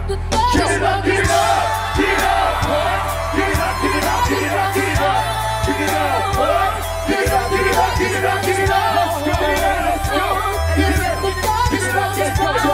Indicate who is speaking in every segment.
Speaker 1: Get it up, get it up, get it up, boy. Get it up, get it up, get it up, get it up. Get it up, boy. Get it up, get it up, get it up, get it up. Let's go, let's go. Get it up, get it up, get it up, get it up.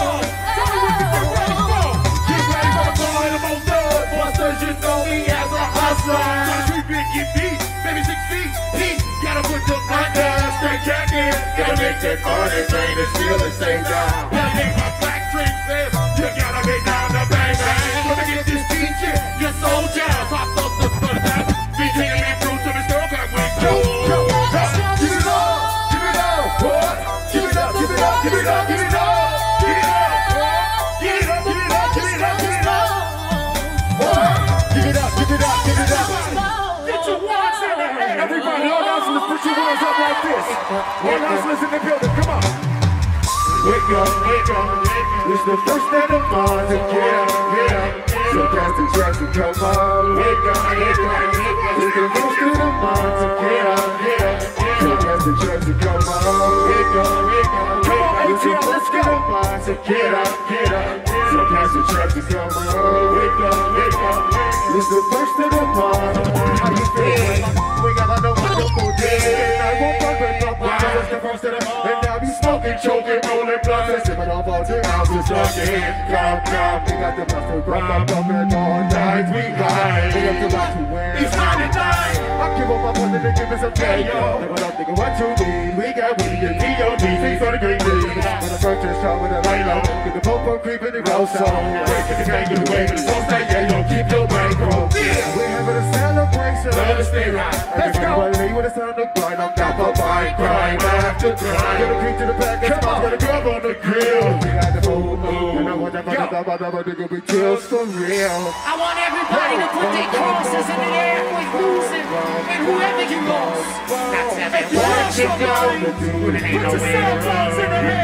Speaker 1: Get ready for the ball in the most done. Busters, you know me as a hustler. 3 big, get deep, maybe 6 feet deep. Gotta put the under, straight jacket. Gotta make that money train and steal the same job. Gotta make my black drink fast. You gotta get down the bang bang. Gonna get this teacher, your soldier. So I thought the fun that be taking me through to the store. Got with you. Give it up, give it up, boy. Give it up, give it up, give it up, give it up. Give it up, boy. Give it up, give it up, give it up, give it up. Boy, give it up, give it up, give it up. Get your ones in the air. Everybody, all hustlers, put your ones up like this. All hustlers in the building, come on. Wake up, wake up, wake up. It's the first day of the month to get up, get up. So pass the chance to come on. Wake up, wake up, wake up. It's the first day of the month to get up, get up. So pass the chance to come on. Wake up, wake up, wake up. It's the first day of the month to get up, get up. So pass the chance to come on. Wake up, wake up. It's the first of the month. How you feeling? We got a wonderful day. I won't fuck with no problem. It's the first of the month. And now we smoking, choking, rolling blunts, and sipping on all the houses again. Come, come, we got the buster from my pumping all night. We ride. We up to watch you win. It's 99. I give up my money to give us a day, yo. Never don't think of what you need. We got weed and D.O.D. Things for the great news. When the first is shot with a light low. Get the popo creeping and go so. Break it, you can't get away with it. Don't stay, yeah, yo. Keep your brain cold. Yeah, we're having a celebration. Let us stay right. Let's go. Everybody when it's time to grind. I'm down for fight, grind after grind. Get a creep to the back and come on. Get a grub on the grill. We got the food, and I want that nigga be kills for real.
Speaker 2: I want everybody to put their crosses in the air with losing and whoever you lost. Now tell me what you gonna do when it ain't no way around.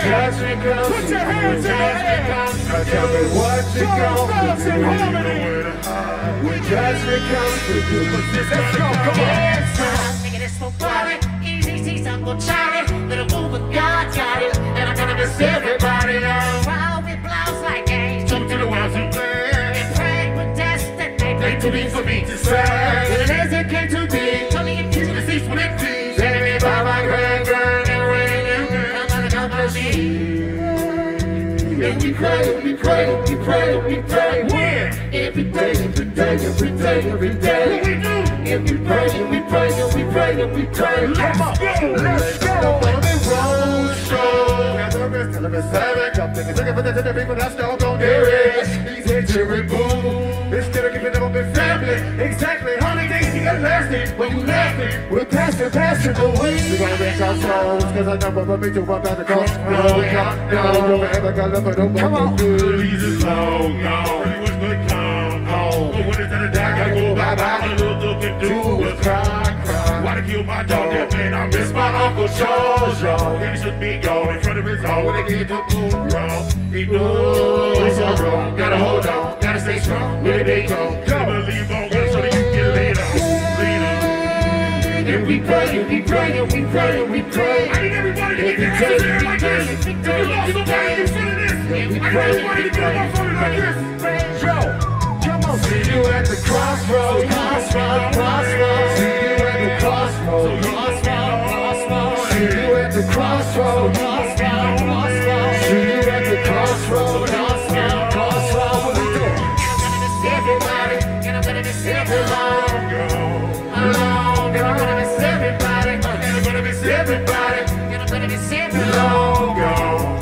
Speaker 1: Put your hands in the air.
Speaker 2: Now tell me what you gonna do when it ain't nowhere to hide.
Speaker 1: We just come to do. Let's go, come on.
Speaker 2: Nigga, this for party. Easy, see, Uncle Charlie. Little move, but God got it. And I'm gonna miss everybody around with blouse like games.
Speaker 1: Jump to the world to play.
Speaker 2: And pray with destiny.
Speaker 1: They to be for me to say.
Speaker 2: It is it came to be.
Speaker 1: Only in keys the seats with empties. Enemy by my grand and rain.
Speaker 2: I'm gonna come to me.
Speaker 1: And we pray, we pray, we pray, we pray. Where? Every day, every day, every day, every day. What we do? And we pray, and we pray, and we pray, and we pray. Let's go, let's go. On the road show. Now the rest of us have it. Come take it for the people that's still going there is. He's here to remove. Instead of giving up in family. Exactly, holidays you got lasting. When you laughing, we're passing away. We gonna make our souls, cause I never will make you run down the coast. No, don't ever got love. Come on, please is long gone. Pretty much good come home. But when it's at a die, gotta go bye-bye. All the little can do is cry. Why to kill my dog? That man, I miss my Uncle Jojo. And he should be gone in front of his own. When they get to move wrong, he knows it's all wrong. Gotta hold on, gotta stay strong. Where they go? Never leave on, so that you can later. And we pray, and we pray, and we pray, and we pray. I need everybody to get their hands in there like this. If you lost somebody, you should have. I need everybody to get up on it like this. Yo, come on. See you at the crossroads, crossroads, crossroads. See you at the crossroads, crossroads, crossroads. See you at the crossroads, crossroads, crossroads. See you at the crossroads, crossroads, crossroads. What we doing?
Speaker 2: I'm gonna miss everybody, and I'm gonna miss everybody. Alone, and I'm gonna miss everybody, and I'm gonna miss everybody, and I'm gonna miss everybody.
Speaker 1: Long gone.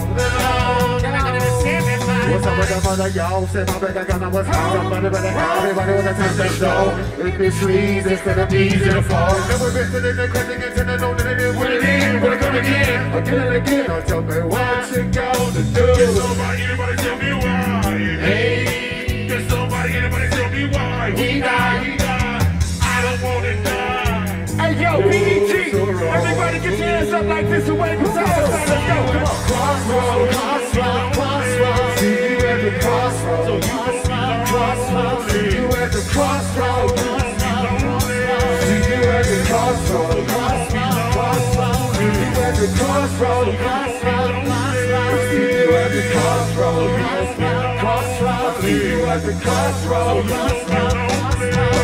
Speaker 2: What's up with
Speaker 1: the mother, y'all? Say my back, I got no what's hot. Somebody better have everybody with a touch that show. If it's trees, instead of easy to fall. Never been to the cutting into the know that it is what it is. But I come again, again and again. Now tell me what you gonna do. Can somebody, anybody tell me why? Hey, can somebody, anybody tell me why? We die, we die. I don't wanna die. Hey, yo, BEG, everybody get your hands up like this and wave us out. Let's go, come on. Crossroads, crossroads, crossroads. See you at the crossroads, crossroads, crossroads. See you at the crossroads, see you at the crossroads, crossroads, crossroads. See you at the crossroads, crossroads, crossroads. See you at the crossroads, crossroads, crossroads. at the crossroads.
Speaker 2: Crossroads.